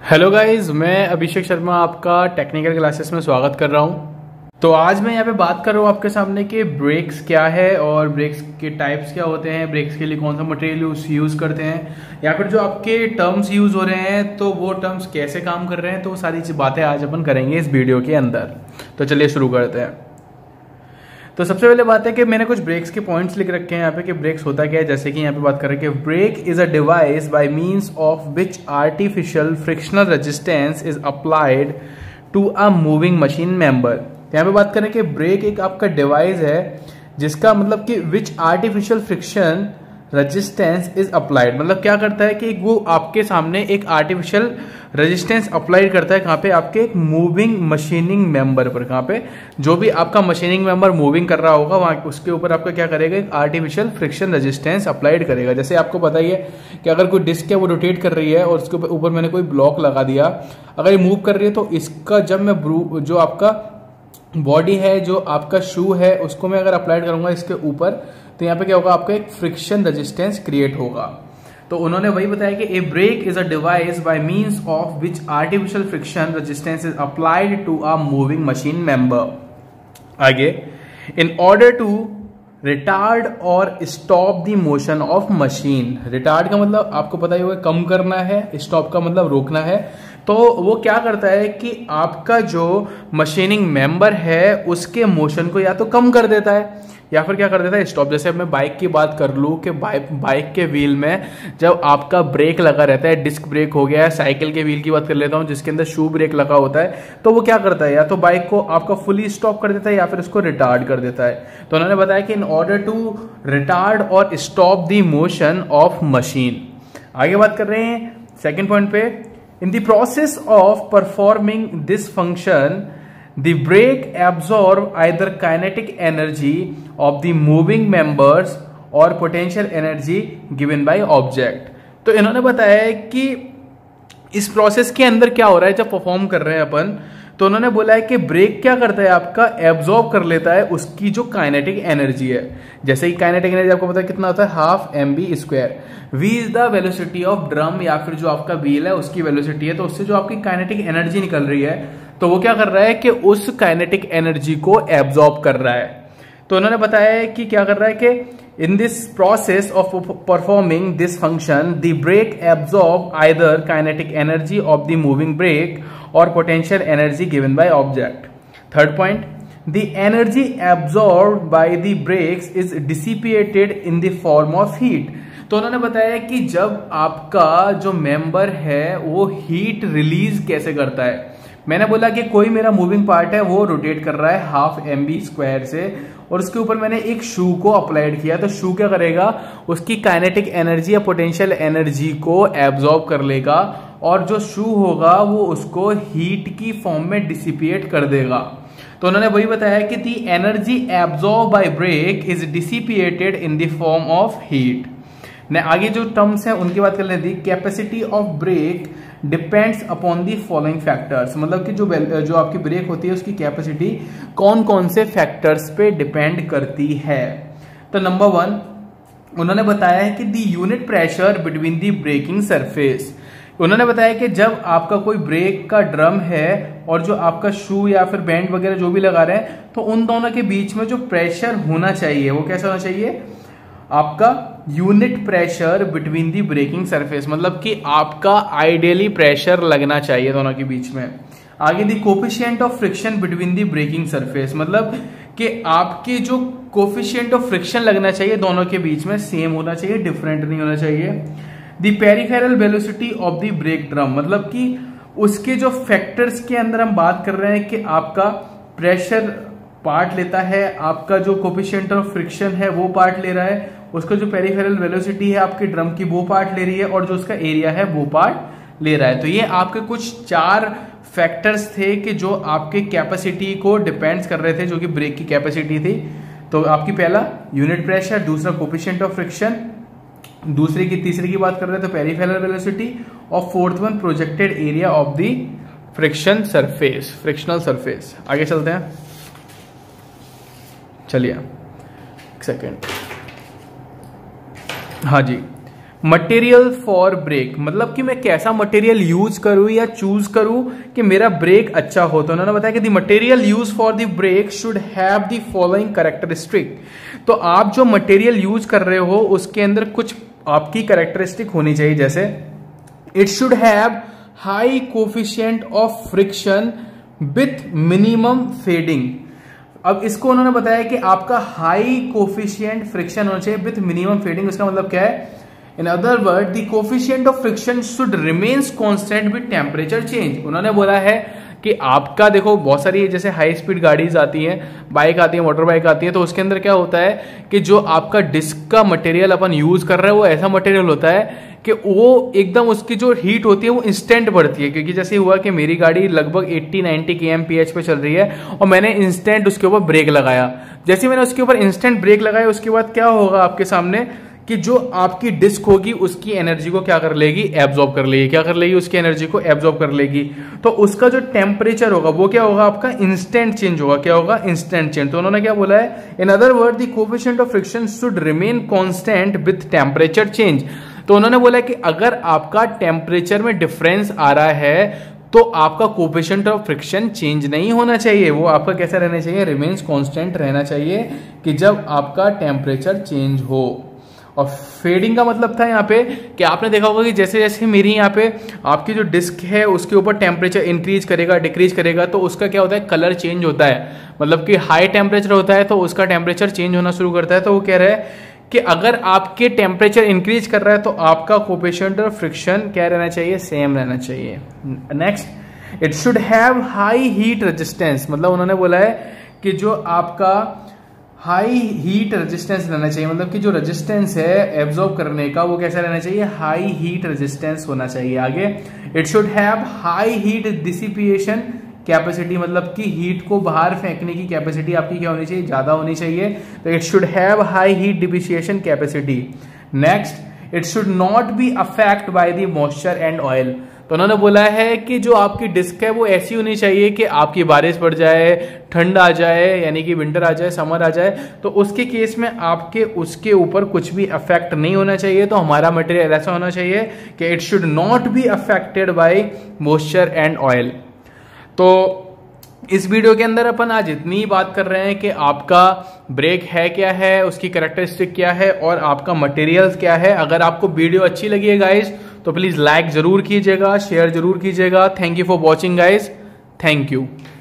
Hello guys, मैं अभिषेक शर्मा आपका technical classes में स्वागत कर रहा हूं। तो आज मैं यहाँ पे बात कर रहा हूँ आपके सामने कि ब्रेक्स क्या है और ब्रेक्स के टाइप्स क्या होते हैं, ब्रेक्स के लिए कौन सा मटेरियल यूज़ करते हैं, या फिर जो आपके टर्म्स यूज़ हो रहे हैं तो वो टर्म्स कैसे काम कर रहे हैं। तो वो सारी बातें आज अपन करेंगे इस वीडियो के अंदर। तो चलिए शुरू करते हैं। तो सबसे पहले बात है कि मैंने कुछ ब्रेक्स के पॉइंट्स लिख रखे हैं यहाँ पे कि ब्रेक्स होता क्या है। जैसे कि यहाँ पे बात करें कि brake is a device by means of which artificial frictional resistance is applied to a moving machine member. यहाँ पे बात करें कि ब्रेक एक आपका डिवाइस है जिसका मतलब कि which artificial friction resistance is applied, मतलब क्या करता है कि वो आपके सामने एक आर्टिफिशियल रेजिस्टेंस अप्लाई करता है। कहाँ पे? आपके एक मूविंग मशीनिंग मेंबर पर। कहाँ पे? जो भी आपका मशीनिंग मेंबर मूविंग कर रहा होगा वहां उसके ऊपर आपका क्या करेगा, एक आर्टिफिशियल फ्रिक्शन रेजिस्टेंस अप्लाइड करेगा। जैसे आपको पता ही है कि अगर कोई डिस्क है वो रोटेट कर रही है और उसके ऊपर मैंने कोई ब्लॉक लगा दिया, अगर ये मूव कर रही है तो इसका जब मैं जो आपका बॉडी है, जो आपका शू है, उसको मैं अगर अप्लाइड करूंगा इसके ऊपर, तो यहाँ पे क्या होगा, आपका एक फ्रिक्शन रेजिस्टेंस क्रिएट होगा। तो उन्होंने वही बताया कि a brake is a device by means of which artificial friction resistance is applied to a moving machine member. आगे, इन ऑर्डर टू रिटार्ड और stop the motion of machine. Retard का मतलब आपको पता ही होगा कम करना है, स्टॉप का मतलब रोकना है। तो वो क्या करता है कि आपका जो मशीनिंग मेंबर है उसके मोशन को या तो कम कर देता है या फिर क्या कर देता है, स्टॉप। जैसे अब मैं बाइक की बात कर लूँ कि बाइक के व्हील में जब आपका ब्रेक लगा रहता है, डिस्क ब्रेक हो गया है, साइकिल के व्हील की बात कर लेता हूँ जिसके अंदर शू ब्रेक लगा होता है, तो वो क्या करता है, या तो बाइक को आपका फुली स्टॉप कर देता है या फिर उसको रिटार्ड कर देता है। तो उन्होंने बताया कि इन ऑर्डर टू रिटार्ड और stop the motion of machine. आगे बात कर रहे हैं सेकेंड पॉइंट पे, in the process of performing this function the brake absorb either kinetic energy of the moving members or potential energy given by object। तो इन्होंने बताया है कि इस प्रोसेस के अंदर क्या हो रहा है जब परफॉर्म कर रहे हैं अपन, तो उन्होंने बोला है कि ब्रेक क्या करता है, आपका एब्जॉर्ब कर लेता है उसकी जो काइनेटिक एनर्जी है। जैसे कि काइनेटिक एनर्जी आपको पता है कितना होता है, half mv²। v is the velocity of drum, या फिर जो आपका व्हील है उसकी वेलोसिटी है। तो उससे जो आपकी काइनेटिक एनर्जी निकल रही है, तो वो क्या कर रहा है कि उस काइनेटिक एनर्जी को एब्जॉर्ब कर रहा है। तो उन्होंने बताया है कि क्या कर रहा है कि in this process of performing this function the brake absorb either kinetic energy of the moving brake और potential energy given by object. Third point, the energy absorb by the brakes is dissipated in the form of heat. तो उन्होंने बताया कि जब आपका जो member है वो हीट रिलीज कैसे करता है। मैंने बोला कि कोई मेरा मूविंग पार्ट है वो रोटेट कर रहा है हाफ mv² से, और उसके ऊपर मैंने एक शू को अप्लाइड किया, तो शू क्या करेगा, उसकी काइनेटिक एनर्जी या पोटेंशियल एनर्जी को एब्जॉर्ब कर लेगा और जो शू होगा वो उसको हीट की फॉर्म में डिसिपिएट कर देगा। तो उन्होंने वही बताया कि the energy absorb by brake is dissipated in the form of heat. ने आगे जो टर्म्स हैं उनकी बात कर लेते हैं। Capacity of brake depends upon the following factors, मतलब कि जो आपकी ब्रेक होती है उसकी कैपेसिटी कौन कौन से फैक्टर्स पे डिपेंड करती है। तो नंबर 1 उन्होंने बताया है कि the unit pressure between the braking surface. उन्होंने बताया कि जब आपका कोई ब्रेक का ड्रम है और जो आपका शू या फिर बैंड वगैरह जो भी लगा रहे हैं, तो उन दोनों के बीच में जो प्रेशर होना चाहिए वो कैसा होना चाहिए, आपका unit pressure between the braking surface, मतलब कि आपका आइडियली प्रेशर लगना चाहिए दोनों के बीच में। आगे the coefficient of friction between the braking surface, मतलब कि आपके जो कोफिशिएंट ऑफ फ्रिक्शन लगना चाहिए दोनों के बीच में सेम होना चाहिए, डिफरेंट नहीं होना चाहिए। The peripheral velocity of the brake drum, मतलब कि उसके जो फैक्टर्स के अंदर हम बात कर रहे हैं कि आपका प्रेशर पार्ट लेता है, आपका जो कोफिशिएंट ऑफ फ्रिक्शन है वो पार्ट ले रहा है, उसका जो पेरिफेरल वेलोसिटी है आपके ड्रम की वो पार्ट ले रही है, और जो उसका एरिया है वो पार्ट ले रहा है। तो ये आपके कुछ 4 फैक्टर्स थे कि जो आपके कैपेसिटी को डिपेंड्स कर रहे थे, जो कि ब्रेक की कैपेसिटी थी। तो आपकी पहला यूनिट प्रेशर, दूसरा कोफिशिएंट ऑफ फ्रिक्शन, तीसरी की बात कर रहे थे पेरिफेरल वेलोसिटी, और fourth one projected area of the frictional surface. आगे चलते हैं, चलिए एक सेकेंड। हाँ जी, मटेरियल फॉर ब्रेक, मतलब कि मैं कैसा मटेरियल यूज करूं या चूज करूं कि मेरा ब्रेक अच्छा हो। तो उन्होंने बताया कि the material use for the brake should have the following characteristic. तो आप जो मटेरियल यूज कर रहे हो उसके अंदर कुछ आपकी कैरेक्टरिस्टिक होनी चाहिए, जैसे it should have high coefficient of friction with minimum fading. अब इसको उन्होंने बताया कि आपका हाई कोफिशिएंट फ्रिक्शन होना चाहिए विथ मिनिमम फेडिंग। इसका मतलब क्या है? In other word the coefficient of friction should remains constant with temperature change. उन्होंने बोला है कि आपका देखो बहुत सारी जैसे हाई स्पीड गाड़ीज आती हैं, बाइक आती है, मोटर बाइक आती है, तो उसके अंदर क्या होता है कि जो आपका डिस्क का मटेरियल अपन यूज कर रहे हैं वो ऐसा मटेरियल होता है कि वो एकदम उसकी जो हीट होती है वो इंस्टेंट बढ़ती है। क्योंकि जैसे हुआ कि मेरी गाड़ी लगभग 80-90 kmph पे चल रही है और मैंने इंस्टेंट उसके ऊपर ब्रेक लगाया। जैसे मैंने उसके ऊपर इंस्टेंट ब्रेक लगाया उसके बाद क्या होगा आपके सामने कि जो आपकी डिस्क होगी उसकी एनर्जी को क्या कर लेगी? एब्जॉर्ब कर लेगी। क्या कर लेगी? उसकी एनर्जी को एब्जॉर्ब कर लेगी। तो उसका जो टेम्परेचर होगा वो क्या होगा? आपका इंस्टेंट चेंज होगा। क्या होगा? Instant change. तो उन्होंने क्या बोला है? In other word the coefficient of friction should remain constant with temperature change. तो उन्होंने बोला कि अगर आपका टेम्परेचर में डिफरेंस आ रहा है तो आपका कोफिशिएंट ऑफ फ्रिक्शन चेंज नहीं होना चाहिए, वो आपका कैसा रहना चाहिए? रिमेन्स कांस्टेंट रहना चाहिए कि जब आपका टेम्परेचर चेंज हो। और फेडिंग का मतलब था यहाँ पे कि आपने देखा होगा कि जैसे जैसे मेरी यहाँ पे आपकी जो डिस्क है उसके ऊपर टेम्परेचर इंक्रीज करेगा डिक्रीज करेगा तो उसका क्या होता है? कलर चेंज होता है। मतलब कि हाई टेम्परेचर होता है तो उसका टेम्परेचर चेंज होना शुरू करता है। तो वो कह रहा है कि अगर आपके टेम्परेचर इंक्रीज कर रहा है तो आपका कोफिशिएंट ऑफ फ्रिक्शन क्या रहना चाहिए? सेम रहना चाहिए। Next, it should have high heat resistance. मतलब उन्होंने बोला है कि जो आपका हाई हीट रेजिस्टेंस रहना चाहिए, मतलब कि जो रेजिस्टेंस है एब्जॉर्ब करने का वो कैसा रहना चाहिए? हाई हीट रेजिस्टेंस होना चाहिए। आगे, it should have high heat dissipation capacity, मतलब कि हीट को बाहर फेंकने की कैपेसिटी आपकी क्या होनी चाहिए? ज्यादा होनी चाहिए। तो it should have high heat dissipation capacity. Next, it should not be affect by the moisture and oil. तो उन्होंने बोला है कि जो आपकी डिस्क है वो ऐसी होनी चाहिए कि आपकी बारिश पड़ जाए, ठंड आ जाए, यानी कि विंटर आ जाए, समर आ जाए, तो उसके केस में आपके उसके ऊपर कुछ भी अफेक्ट नहीं होना चाहिए। तो हमारा मटेरियल ऐसा होना चाहिए कि it should not be affected by moisture and oil. तो इस वीडियो के अंदर अपन आज इतनी बात कर रहे हैं कि आपका ब्रेक है क्या है, उसकी कैरेक्टरिस्टिक क्या है और आपका मटेरियल क्या है। अगर आपको वीडियो अच्छी लगी है गाइस तो प्लीज लाइक जरूर कीजिएगा, शेयर जरूर कीजिएगा। Thank you for watching guys, thank you.